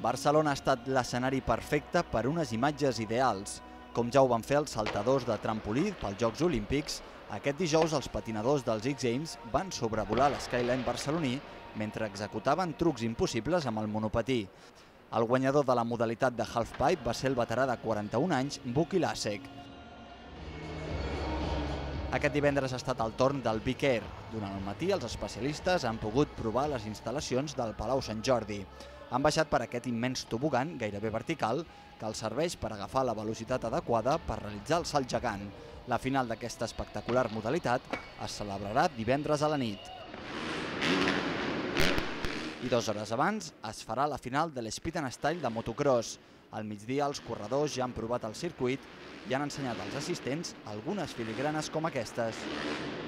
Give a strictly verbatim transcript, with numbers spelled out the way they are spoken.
Barcelona ha estat l'escenari perfecte per unes imatges ideals. Com ja ho van fer els saltadors de trampolí pels Jocs Olímpics, aquest dijous els patinadors dels X-Games van sobrevolar l'Skyline barceloní mentre executaven trucs impossibles amb el monopatí. El guanyador de la modalitat de halfpipe va ser el veterà de quaranta-un anys, Buki Lasek. Aquest divendres ha estat el torn del Big Air. Durant el matí, els especialistes han pogut provar les instal·lacions del Palau Sant Jordi. Han baixat per aquest immens tobogan, gairebé vertical, que els serveix per agafar la velocitat adequada per realitzar el salt gegant. La final d'aquesta espectacular modalitat es celebrarà divendres a la nit. I dues hores abans es farà la final de l'Speed and Style de motocross. Al migdia els corredors ja han provat el circuit i han ensenyat als assistents algunes filigranes com aquestes.